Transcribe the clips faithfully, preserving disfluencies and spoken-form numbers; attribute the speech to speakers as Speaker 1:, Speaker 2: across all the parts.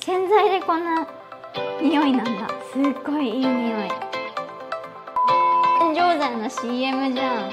Speaker 1: 洗剤でこんな匂いなんだ。すっごいいい匂い。洗浄剤の シーエム じゃん。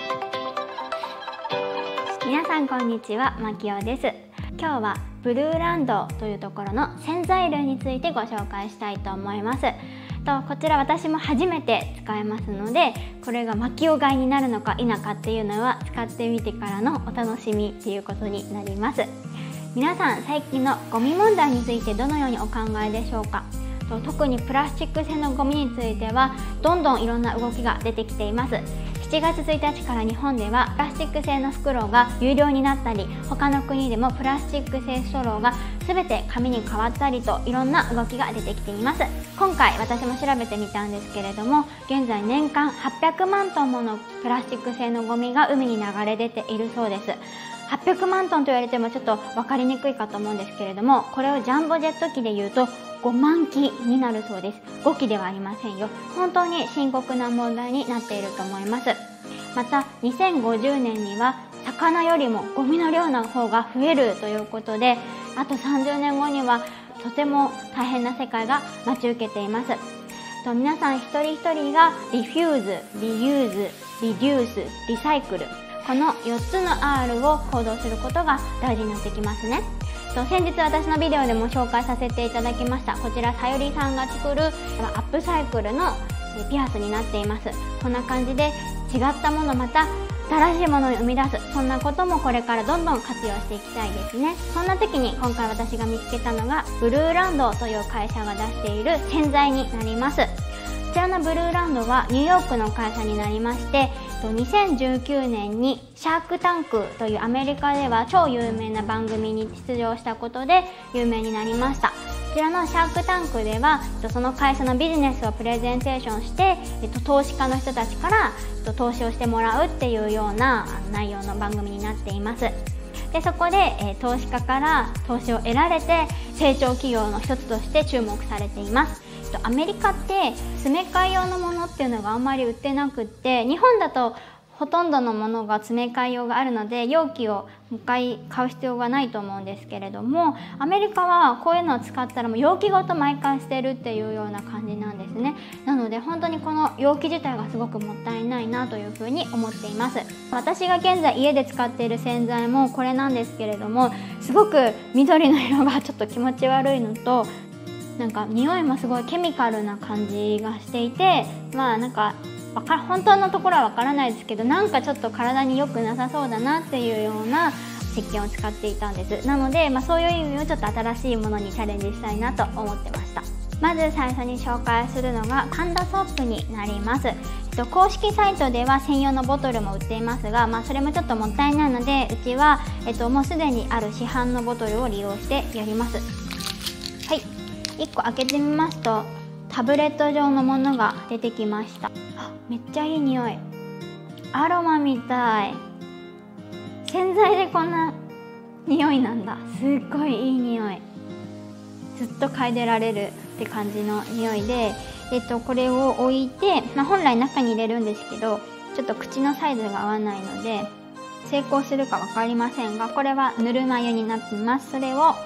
Speaker 1: 皆さんこんにちは、まきおです。今日はブルーランドというところの洗剤類についてご紹介したいと思います。とこちら私も初めて使えますので、これがまきお買いになるのか否かっていうのは使ってみてからのお楽しみっていうことになります。皆さん最近のゴミ問題についてどのようにお考えでしょうか。と特にプラスチック製のゴミについてはどんどんいろんな動きが出てきています。しちがつついたちから日本ではプラスチック製の袋が有料になったり、他の国でもプラスチック製ストローが全て紙に変わったりといろんな動きが出てきています。今回私も調べてみたんですけれども、現在年間はっぴゃくまんトンものプラスチック製のゴミが海に流れ出ているそうです。はっぴゃくまんトンと言われてもちょっと分かりにくいかと思うんですけれども、これをジャンボジェット機で言うとごまんきになるそうです。ごきではありませんよ。本当に深刻な問題になっていると思います。またにせんごじゅうねんには魚よりもゴミの量の方が増えるということで、あとさんじゅうねんごにはとても大変な世界が待ち受けています。と皆さん一人一人がリフューズ、リユーズ、リデュース、リサイクル、このよっつの アール を行動することが大事になってきますね。と先日私のビデオでも紹介させていただきました、こちらさゆりさんが作るアップサイクルのピアスになっています。こんな感じで違ったもの、また新しいものを生み出す、そんなこともこれからどんどん活用していきたいですね。そんな時に今回私が見つけたのがブルーランドという会社が出している洗剤になります。こちらのブルーランドはニューヨークの会社になりまして、にせんじゅうきゅうねんにシャークタンクというアメリカでは超有名な番組に出場したことで有名になりました。こちらのシャークタンクではその会社のビジネスをプレゼンテーションして、投資家の人たちから投資をしてもらうっていうような内容の番組になっています。でそこで投資家から投資を得られて成長企業の一つとして注目されています。アメリカって詰め替え用のものっていうのがあんまり売ってなくって、日本だとほとんどのものが詰め替え用があるので容器をもう一回買う必要がないと思うんですけれども、アメリカはこういうのを使ったらもう容器ごと毎回捨てるっていうような感じなんですね。なので本当にこの容器自体がすごくもったいないなというふうに思っています。私が現在家で使っている洗剤もこれなんですけれども、すごく緑の色がちょっと気持ち悪いのと、なんか匂いもすごいケミカルな感じがしていて、まあなんかわか本当のところはわからないですけど、なんかちょっと体に良くなさそうだなっていうような石鹸を使っていたんです。なので、まあ、そういう意味をちょっと新しいものにチャレンジしたいなと思ってました。まず最初に紹介するのがハンドソップになります。えっと、公式サイトでは専用のボトルも売っていますが、まあ、それもちょっともったいないので、うちは、えっと、もうすでにある市販のボトルを利用してやります。はい、いっこ開けてみますとタブレット状のものが出てきました。あ、めっちゃいい匂い。アロマみたい。洗剤でこんな匂いなんだ。すっごいいい匂い。ずっと嗅いでられるって感じの匂いで、えっと、これを置いて、まあ、本来中に入れるんですけど、ちょっと口のサイズが合わないので成功するか分かりませんが、これはぬるま湯になっています。それを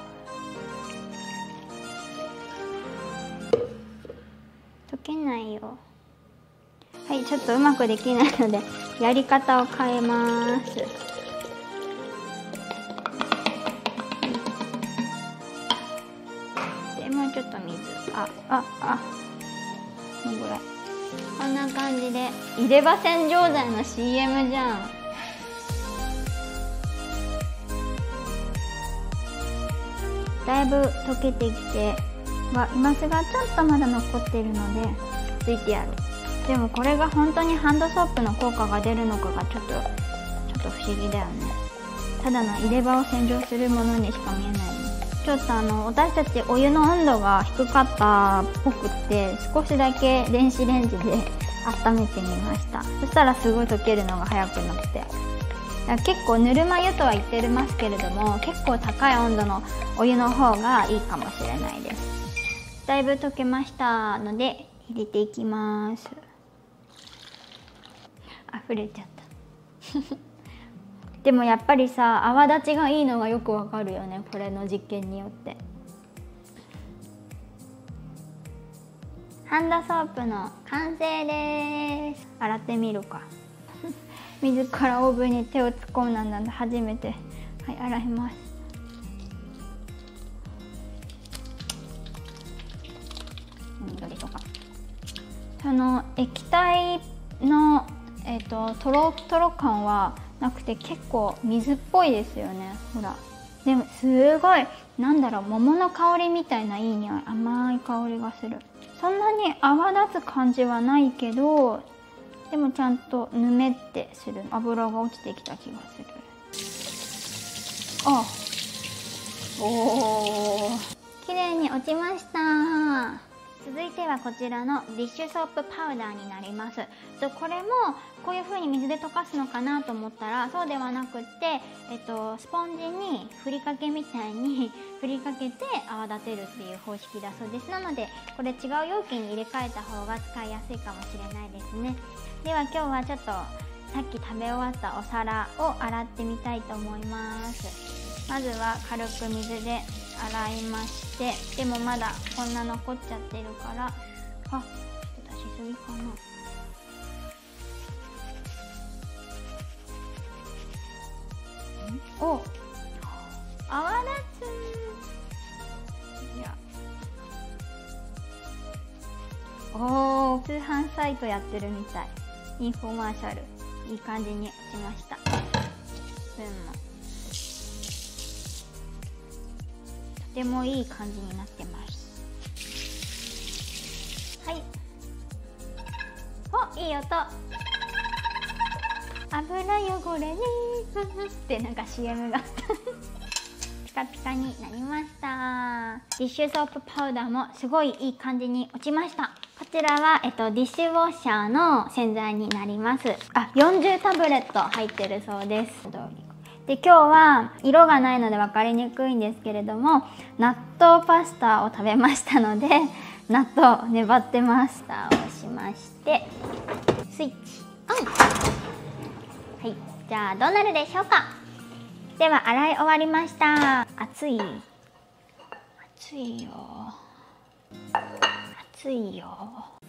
Speaker 1: 溶けないよ。はい、ちょっとうまくできないのでやり方を変えます。でもうちょっと水、あああこのぐらい、こんな感じで入れ歯洗浄剤の シーエム じゃん。だいぶ溶けてきてはいますが、ちょっとまだ残っているのでついてやる。でもこれが本当にハンドソップの効果が出るのかがちょっとちょっと不思議だよね。ただの入れ歯を洗浄するものにしか見えないね。ちょっとあの私たちお湯の温度が低かったっぽくって少しだけ電子レンジで温めてみました。そしたらすごい溶けるのが早くなって、結構ぬるま湯とは言ってますけれども、結構高い温度のお湯の方がいいかもしれないです。だいぶ溶けましたので入れていきます。溢れちゃったでもやっぱりさ、泡立ちがいいのがよくわかるよね、これの実験によって。 ハンドソープの完成です。洗ってみるか。水からオーブンに手を突っ込んだんだ初めて。はい、洗います。どれとか。その液体のえっととろとろ感はなくて結構水っぽいですよね。ほら。でもすごいなんだろう、桃の香りみたいないい匂い、甘い香りがする。そんなに泡立つ感じはないけど、でもちゃんとぬめってする。油が落ちてきた気がする。あ、おー、綺麗に落ちました。続いてはこちらのディッシュソープパウダーになります。これもこういう風に水で溶かすのかなと思ったらそうではなくって、えっと、スポンジにふりかけみたいにふりかけて泡立てるっていう方式だそうです。なのでこれ違う容器に入れ替えた方が使いやすいかもしれないですね。では今日はちょっとさっき食べ終わったお皿を洗ってみたいと思います。まずは軽く水で洗いまして、でもまだこんな残っちゃってるから、あ、ちょっと出しすぎかな。お、泡立つ。いや、おー、通販サイトやってるみたい。インフォマーシャル、いい感じに落ちました。スプーンもとてもいい感じになってます。はい。お、いい音。油汚れにってなんか シーエム がピカピカになりました。ディッシュソープパウダーもすごいいい感じに落ちました。こちらは、えっと、ディッシュウォッシャーの洗剤になります。あ、よんじゅうタブレット入ってるそうです。で今日は色がないので分かりにくいんですけれども、納豆パスタを食べましたので納豆粘ってます。蓋をしましてスイッチオン。はい、じゃあどうなるでしょうか。では洗い終わりました。熱い熱いよ熱いよ。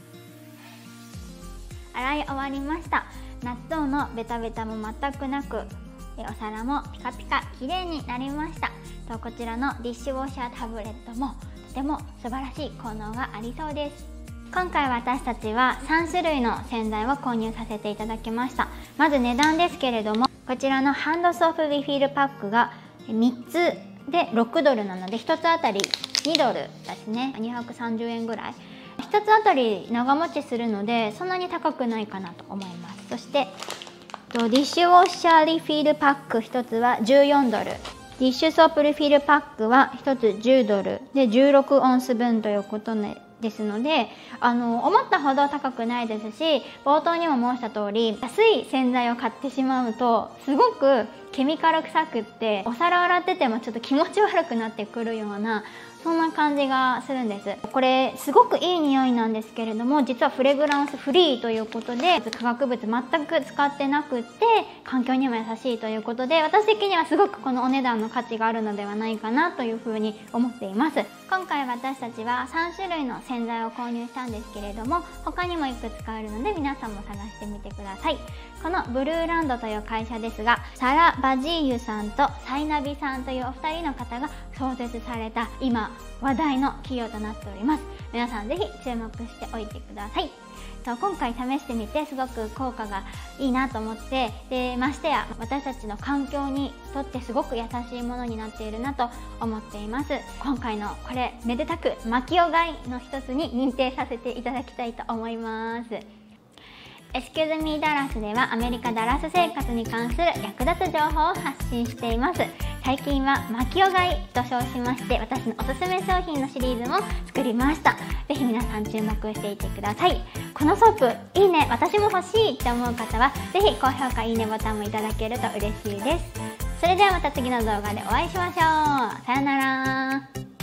Speaker 1: 洗い終わりました。納豆のベタベタも全くなく、お皿もピカピカ綺麗になりました。とこちらのディッシュウォッシャータブレットもとても素晴らしい効能がありそうです。今回私たちはさん種類の洗剤を購入させていただきました。まず値段ですけれども、こちらのハンドソープリフィルパックがみっつでろくドルなので、ひとつあたりにドルですね。にひゃくさんじゅうえんぐらい。ひとつあたり長持ちするのでそんなに高くないかなと思います。そしてディッシュウォッシャーリフィルパックひとつはじゅうよんドル、ディッシュソープリフィルパックはひとつじゅうドルでじゅうろくオンス分ということですので、あの思ったほど高くないですし、冒頭にも申した通り安い洗剤を買ってしまうとすごくケミカル臭くってお皿洗っててもちょっと気持ち悪くなってくるような、そんな感じがするんです。これすごくいい匂いなんですけれども、実はフレグランスフリーということで化学物全く使ってなくって環境にも優しいということで、私的にはすごくこのお値段の価値があるのではないかなというふうに思っています。今回私たちはさん種類の洗剤を購入したんですけれども、他にもいくつかあるので皆さんも探してみてください。このブルーランドという会社ですが、サラ・バジーユさんとサイナビさんというお二人の方が創設された今話題の企業となっております。皆さんぜひ注目しておいてください。今回試してみてすごく効果がいいなと思って、でましてや私たちの環境にとってすごく優しいものになっているなと思っています。今回のこれめでたくマキオ買いの一つに認定させていただきたいと思います。エスキューズミーダラスではアメリカダラス生活に関する役立つ情報を発信しています。最近はマキオ買いと称しまして私のおすすめ商品のシリーズも作りました。ぜひ皆さん注目していてください。このソープいいね、私も欲しいって思う方はぜひ高評価いいねボタンもいただけると嬉しいです。それではまた次の動画でお会いしましょう。さよなら。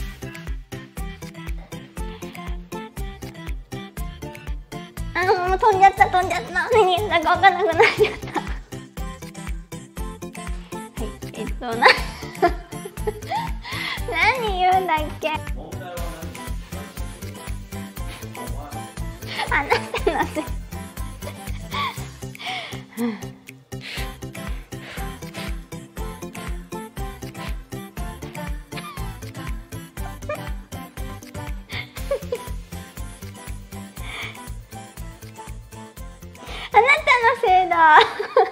Speaker 1: あのもう飛んじゃった飛んじゃった。何言うんだか分かんなくなっちゃった。はい、えっとな何言うんだっけ。 あなたのせいあなたのせいだ